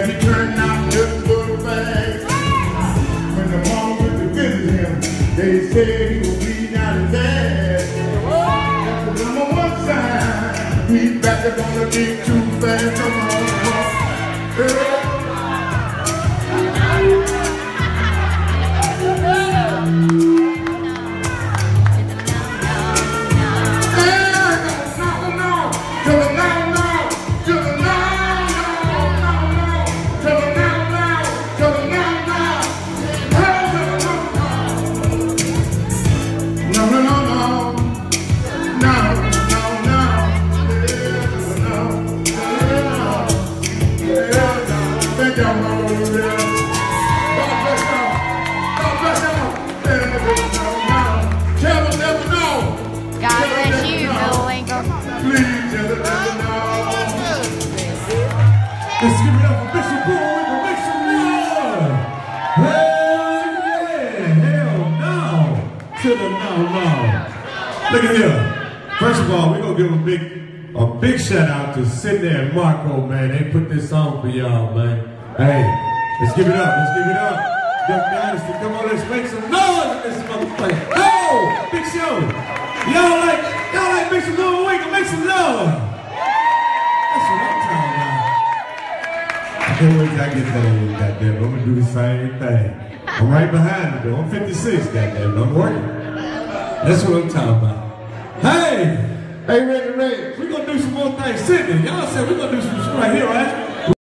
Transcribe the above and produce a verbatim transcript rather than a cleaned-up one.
And he turned out just a little fast. When the mama went to visit him, they said he was bleeding out his ass. That's the number one sign. He's back up on the beat too fast. Come on, come on. Yeah. Let's give it up for Peace Bullwinkle, make some love! Hell yeah! Hell no! To the no, no. Look at here. First of all, we're gonna give a big, a big shout out to Sydney and Marco, man. They put this song for y'all, man. Hey, let's give it up, let's give it up. Duck Dynasty, come on, let's make some noise in this motherfucker. Oh, big show. Y'all like, y'all like Peace Bullwinkle, make some love. That's what I'm talking about. I can't wait till I get that, goddamn. I'm gonna do the same thing. I'm right behind it though. I'm fifty-six, goddamn. I'm working. That's what I'm talking about. Hey! Hey, Reggie Ray, we're gonna do some more things. Sydney, y'all said we're gonna do some shit right here, right?